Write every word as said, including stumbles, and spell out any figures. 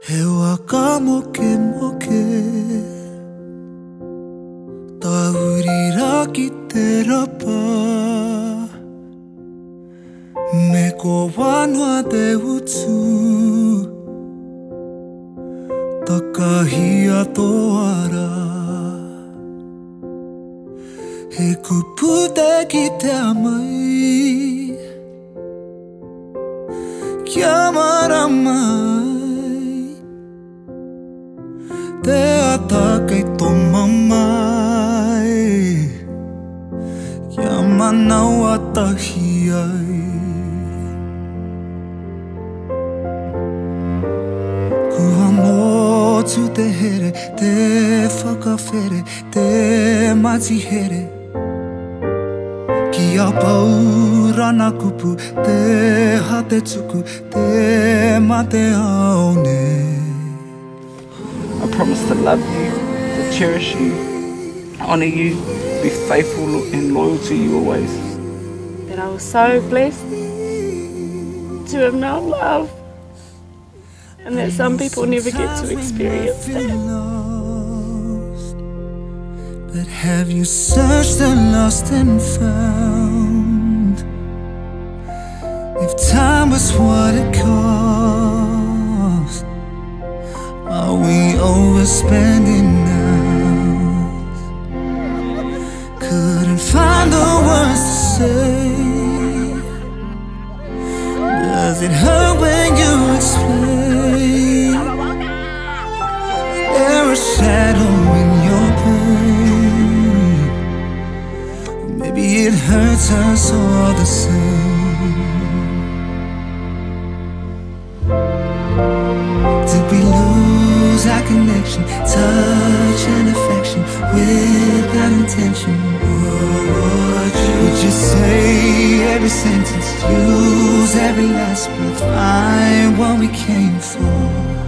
He waka mokemoke Tahuri ra ki te rapa Me ko whenua te utu Takahia tō ara He kupu te kitea mai Kia mārama Te ata kei tō mamaaee Kia manawatahi ai Kua motu te here Te whakawhere Te matihere Kia pau rana kupu Te hate tuku Te mateāone I promise to love you, to cherish you, honour you, be faithful and loyal to you always. That I was so blessed to have known love, and that some people never get to experience that. But have you searched and lost and found? If time was what it cost, are we overspending now? Couldn't find the words to say. Does it hurt when you explain? There a shadow in your pain? Maybe it hurts us all the same. Did we lose our connection, touch and affection without intention? Would you, would you say every sentence, use every last breath, find what we came for?